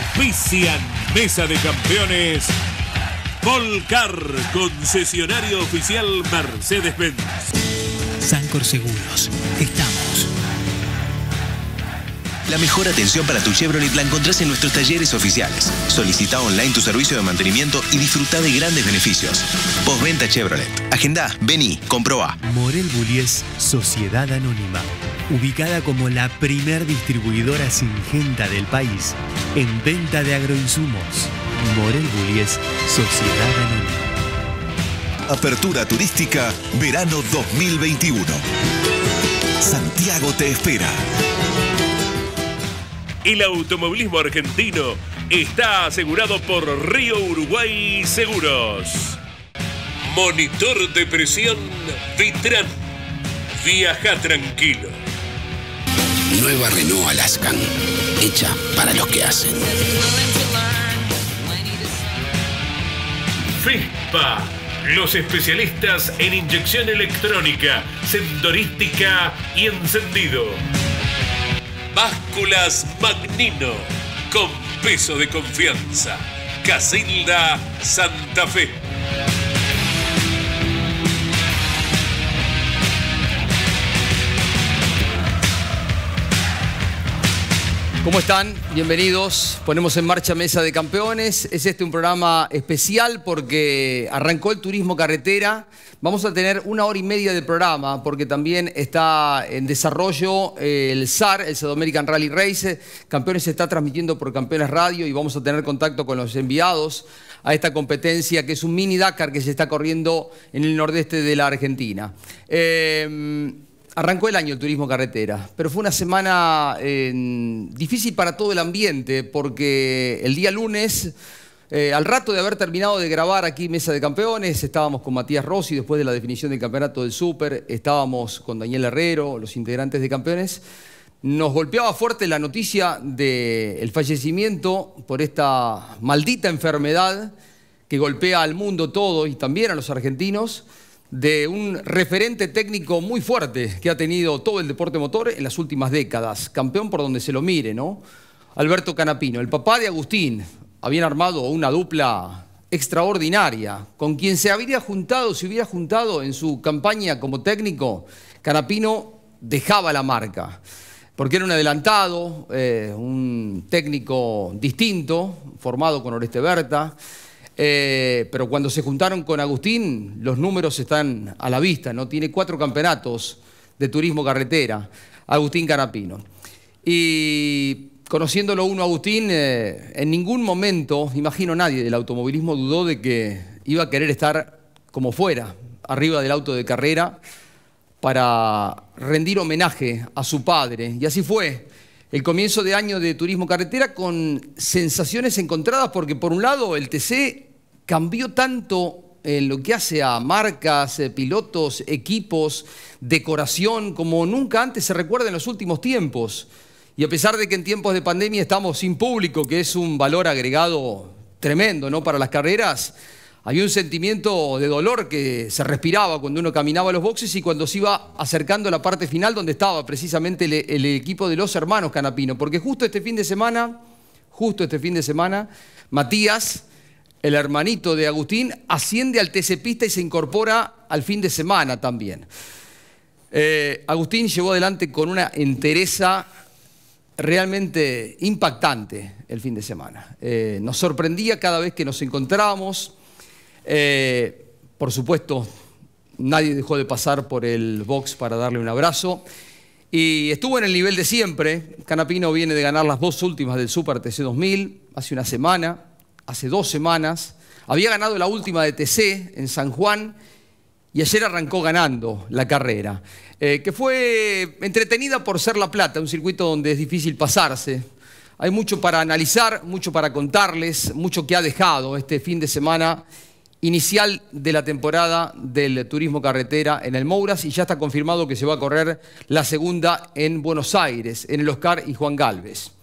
Auspician Mesa de Campeones. Volcar, concesionario oficial Mercedes-Benz. Sancor Seguros, estamos. La mejor atención para tu Chevrolet la encontrás en nuestros talleres oficiales. Solicita online tu servicio de mantenimiento y disfruta de grandes beneficios. Postventa Chevrolet. Agendá, vení, comprobá. Morel Bullies Sociedad Anónima. Ubicada como la primer distribuidora singenta del país en venta de agroinsumos. Morel Bullies Sociedad Anónima. Apertura turística verano 2021. Santiago te espera. El automovilismo argentino está asegurado por Río Uruguay Seguros. Monitor de presión Vitran. Viaja tranquilo. Nueva Renault Alaskan, hecha para los que hacen. FISPA, los especialistas en inyección electrónica, sensorística y encendido. Básculas Magnino, con peso de confianza. Casilda Santa Fe. ¿Cómo están? Bienvenidos. Ponemos en marcha Mesa de Campeones. Es un programa especial porque arrancó el turismo carretera. Vamos a tener 1 hora y media de programa porque también está en desarrollo el SAR, el South American Rally Race. Campeones se está transmitiendo por Campeones Radio y vamos a tener contacto con los enviados a esta competencia que es un mini Dakar que se está corriendo en el nordeste de la Argentina. Arrancó el año el turismo carretera, pero fue una semana difícil para todo el ambiente porque el día lunes, al rato de haber terminado de grabar aquí Mesa de Campeones, estábamos con Matías Rossi después de la definición del campeonato del Súper, estábamos con Daniel Herrero, los integrantes de Campeones. Nos golpeaba fuerte la noticia del fallecimiento por esta maldita enfermedad que golpea al mundo todo y también a los argentinos, de un referente técnico muy fuerte que ha tenido todo el deporte motor en las últimas décadas. Campeón por donde se lo mire, ¿no? Alberto Canapino, el papá de Agustín. Habían armado una dupla extraordinaria. Con quien se hubiera juntado en su campaña como técnico, Canapino dejaba la marca. Porque era un adelantado, un técnico distinto, formado con Oreste Berta. Pero cuando se juntaron con Agustín, los números están a la vista, ¿no? Tiene 4 campeonatos de turismo carretera, Agustín Canapino. Y conociéndolo uno a Agustín, en ningún momento, imagino nadie del automovilismo dudó de que iba a querer estar como fuera, arriba del auto de carrera, para rendir homenaje a su padre. Y así fue. El comienzo de año de turismo carretera con sensaciones encontradas porque por un lado el TC cambió tanto en lo que hace a marcas, pilotos, equipos, decoración, como nunca antes se recuerda en los últimos tiempos. Y a pesar de que en tiempos de pandemia estamos sin público, que es un valor agregado tremendo, ¿no?, para las carreras, había un sentimiento de dolor que se respiraba cuando uno caminaba a los boxes y cuando se iba acercando a la parte final donde estaba precisamente el equipo de los hermanos Canapino. Porque justo este fin de semana, Matías, el hermanito de Agustín, asciende al TC Pista y se incorpora al fin de semana también. Agustín llevó adelante con una entereza realmente impactante el fin de semana. Nos sorprendía cada vez que nos encontrábamos. Por supuesto, nadie dejó de pasar por el box para darle un abrazo y estuvo en el nivel de siempre. Canapino viene de ganar las 2 últimas del Super TC 2000 hace una semana, hace 2 semanas. Había ganado la última de TC en San Juan y ayer arrancó ganando la carrera, que fue entretenida por ser La Plata, un circuito donde es difícil pasarse. Hay mucho para analizar, mucho para contarles, mucho que ha dejado este fin de semana inicial de la temporada del turismo carretera en el Mouras y ya está confirmado que se va a correr la segunda en Buenos Aires, en el Oscar y Juan Galvez.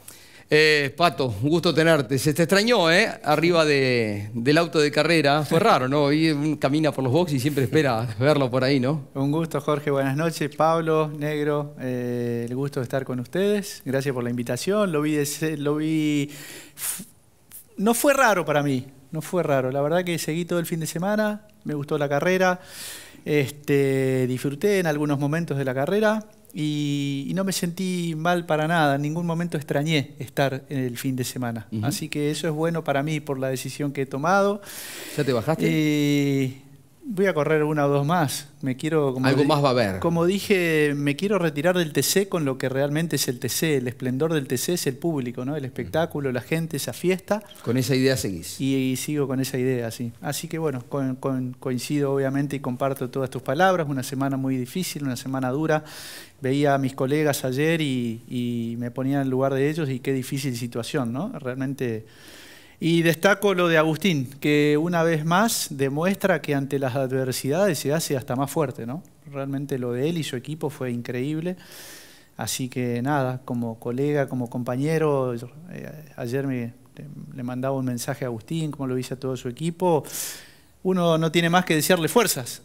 Pato, un gusto tenerte. Se te extrañó, arriba del auto de carrera. Fue raro, ¿no? Hoy camina por los boxes y siempre espera verlo por ahí, ¿no? Un gusto, Jorge. Buenas noches. Pablo, Negro, el gusto de estar con ustedes. Gracias por la invitación. Lo vi... No fue raro para mí. No fue raro. La verdad que seguí todo el fin de semana. Me gustó la carrera. Disfruté en algunos momentos de la carrera. Y no me sentí mal para nada, en ningún momento extrañé estar en el fin de semana. Así que eso es bueno para mí por la decisión que he tomado. ¿Ya te bajaste? Voy a correr una o dos más. Algo más va a haber. Como dije, me quiero retirar del TC con lo que realmente es el TC. El esplendor del TC es el público, ¿no? El espectáculo, la gente, esa fiesta. Con esa idea seguís. Y sigo con esa idea, sí. Así que bueno, coincido obviamente y comparto todas tus palabras. Una semana muy difícil, una semana dura. Veía a mis colegas ayer y me ponía en el lugar de ellos y qué difícil situación, ¿no? Realmente... Y destaco lo de Agustín, que una vez más demuestra que ante las adversidades se hace hasta más fuerte, ¿no? Realmente lo de él y su equipo fue increíble. Así que nada, como colega, como compañero, ayer le mandaba un mensaje a Agustín, como lo hice a todo su equipo. Uno no tiene más que desearle fuerzas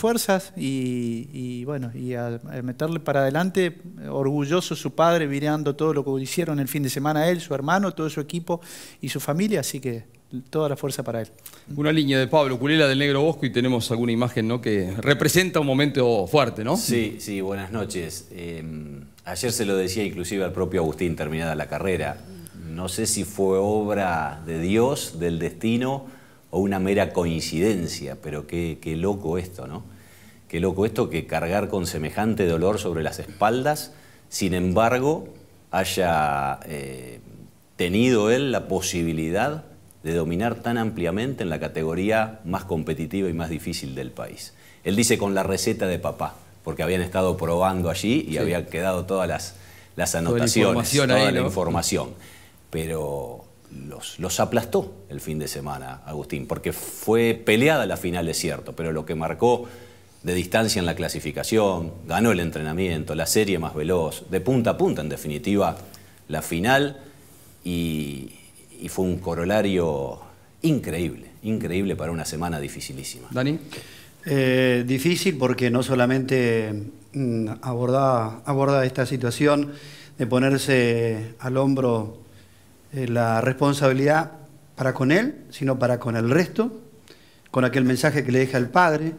y bueno, y a meterle para adelante, orgulloso su padre mirando todo lo que hicieron el fin de semana él, su hermano, todo su equipo y su familia, así que toda la fuerza para él. Una línea de Pablo Culela del Negro Bosco y tenemos alguna imagen, ¿no?, que representa un momento fuerte, ¿no? Sí, buenas noches. Ayer se lo decía inclusive al propio Agustín terminada la carrera. No sé si fue obra de Dios, del destino o una mera coincidencia, pero qué loco esto, ¿no? Qué loco esto que cargar con semejante dolor sobre las espaldas, sin embargo, haya tenido él la posibilidad de dominar tan ampliamente en la categoría más competitiva y más difícil del país. Él dice con la receta de papá, porque habían estado probando allí y habían quedado todas las anotaciones, toda la información, pero... Los aplastó el fin de semana, Agustín, porque fue peleada la final, es cierto, pero lo que marcó de distancia en la clasificación, ganó el entrenamiento, la serie más veloz, de punta a punta, en definitiva, la final, y fue un corolario increíble para una semana dificilísima. ¿Dani? Difícil porque no solamente aborda esta situación de ponerse al hombro la responsabilidad para con él, sino para con el resto, con aquel mensaje que le deja el padre.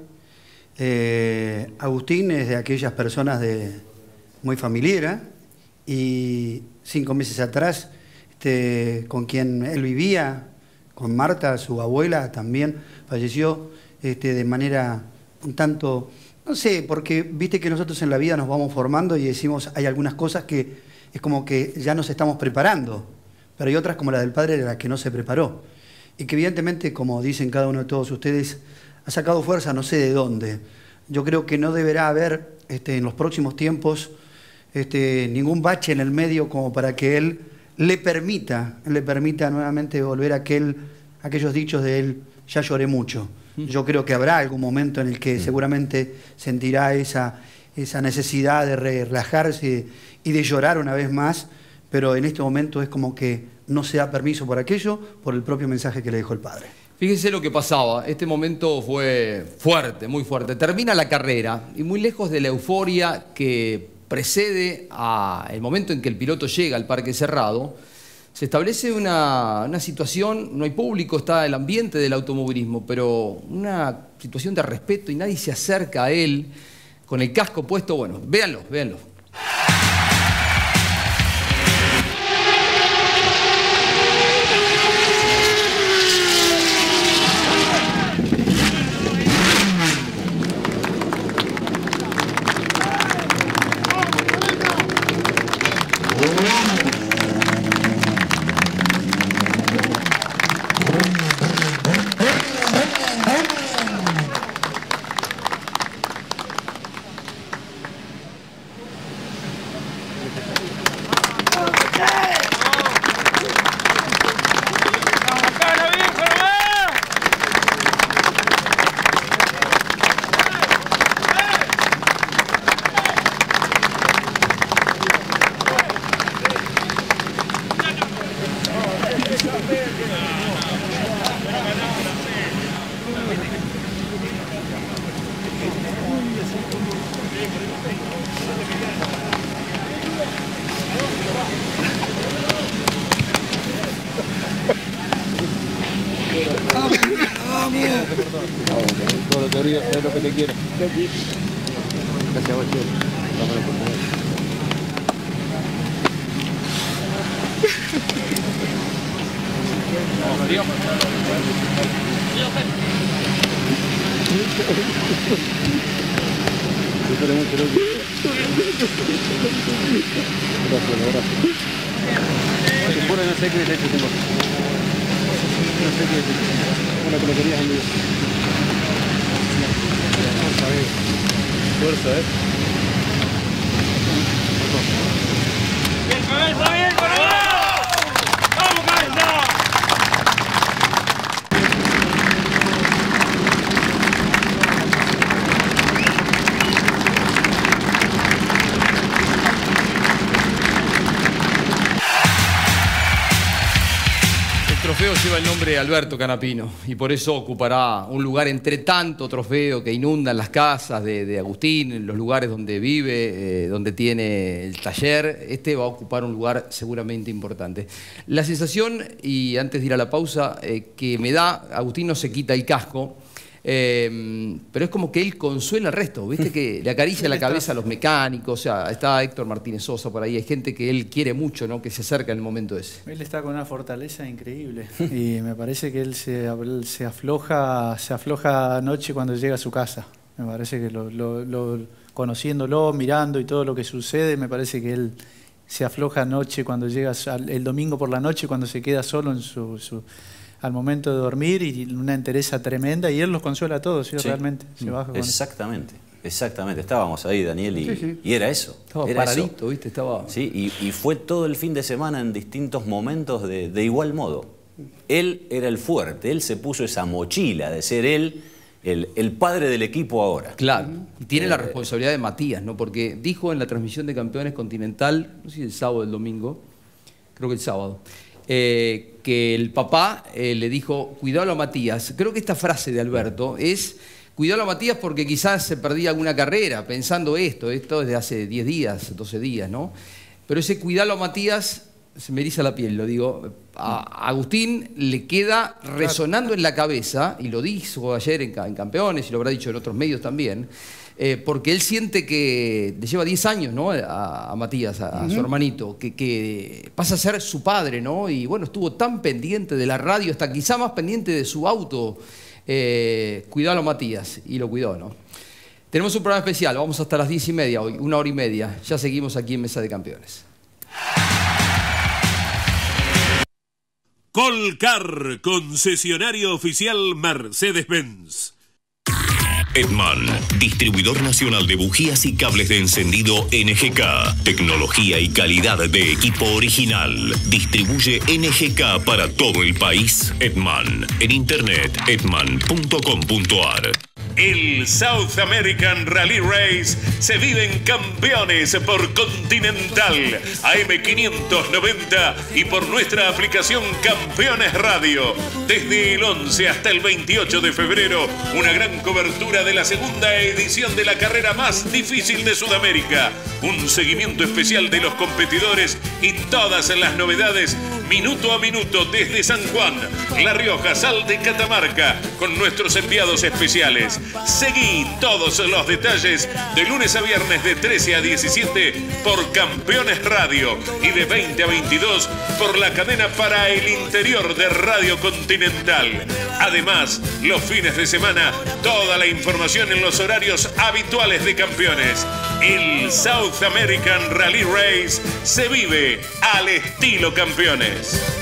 Agustín es de aquellas personas muy familiera y 5 meses atrás, con quien él vivía, con Marta, su abuela, también falleció de manera un tanto, no sé, porque viste que nosotros en la vida nos vamos formando y decimos, hay algunas cosas que es como que ya nos estamos preparando, pero hay otras como la del padre de la que no se preparó. Y que evidentemente, como dicen cada uno de todos ustedes, ha sacado fuerza no sé de dónde. Yo creo que no deberá haber en los próximos tiempos ningún bache en el medio como para que él le permita nuevamente volver a aquellos dichos de él, ya lloré mucho. Yo creo que habrá algún momento en el que seguramente sentirá esa necesidad de relajarse y de llorar una vez más, pero en este momento es como que no se da permiso por aquello, por el propio mensaje que le dejó el padre. Fíjense lo que pasaba, este momento fue fuerte, muy fuerte. Termina la carrera y muy lejos de la euforia que precede al momento en que el piloto llega al parque cerrado, se establece una situación, no hay público, está el ambiente del automovilismo, pero una situación de respeto y nadie se acerca a él con el casco puesto. Bueno, véanlo. Todo querido, es lo que te quiero. Gracias a vos, Chelo. Vamos a la oportunidad. Bueno, no sé qué derecho tengo. No sé qué derecho. Una peluquería es amigo. Fuerza, fuerza, ¡Bien, cabeza, bien, ¡vamos, cabeza! El trofeo lleva el nombre de Alberto Canapino y por eso ocupará un lugar entre tanto trofeo que inundan las casas de Agustín, en los lugares donde vive, donde tiene el taller. Este va a ocupar un lugar seguramente importante. La sensación, y antes de ir a la pausa, que me da, Agustín no se quita el casco, pero es como que él consuela al resto, ¿viste? Que le acaricia la cabeza a los mecánicos, o sea, está Héctor Martínez Sosa por ahí, hay gente que él quiere mucho, ¿no? Que se acerca en el momento ese. Él está con una fortaleza increíble y me parece que él se afloja anoche cuando llega a su casa. Me parece que conociéndolo, mirando y todo lo que sucede, me parece que él se afloja anoche cuando llega, el domingo por la noche, cuando se queda solo en al momento de dormir, y una entereza tremenda, y él los consuela a todos, ¿sí? Realmente se baja con exactamente, exactamente. Estábamos ahí, Daniel, y era eso. Estaba era paradito, eso. ¿viste? Estaba... Sí, y fue todo el fin de semana en distintos momentos de igual modo. Él era el fuerte, él se puso esa mochila de ser él el padre del equipo ahora. Claro, y tiene la responsabilidad de Matías, ¿no? Porque dijo en la transmisión de Campeones Continental, no sé si el sábado o el domingo, creo que el sábado, que el papá le dijo, cuidado a Matías. Creo que esta frase de Alberto es, cuidado a Matías porque quizás se perdía alguna carrera, pensando esto desde hace 10 días, 12 días, ¿no? Pero ese cuidado a Matías, se me eriza la piel, lo digo, a Agustín le queda resonando en la cabeza, y lo dijo ayer en Campeones, y lo habrá dicho en otros medios también, porque él siente que le lleva 10 años, ¿no? a Matías, a su hermanito, que pasa a ser su padre, ¿no? Y bueno, estuvo tan pendiente de la radio, hasta quizá más pendiente de su auto. Cuidado a Matías, y lo cuidó, ¿no? Tenemos un programa especial, vamos hasta las 10:30 hoy, 1 hora y media. Ya seguimos aquí en Mesa de Campeones. Colcar, concesionario oficial Mercedes-Benz. Edman, distribuidor nacional de bujías y cables de encendido NGK. Tecnología y calidad de equipo original. Distribuye NGK para todo el país. Edman, en internet edman.com.ar. El South American Rally Race se vive en Campeones por Continental, AM590 y por nuestra aplicación Campeones Radio. Desde el 11 hasta el 28 de febrero, una gran cobertura de la segunda edición de la carrera más difícil de Sudamérica. Un seguimiento especial de los competidores y todas las novedades minuto a minuto desde San Juan, La Rioja, Salta y Catamarca, con nuestros enviados especiales. Seguí todos los detalles de lunes a viernes de 13 a 17 por Campeones Radio y de 20 a 22 por la cadena para el interior de Radio Continental. Además, los fines de semana, toda la información en los horarios habituales de Campeones. El South American Rally Race se vive al estilo Campeones.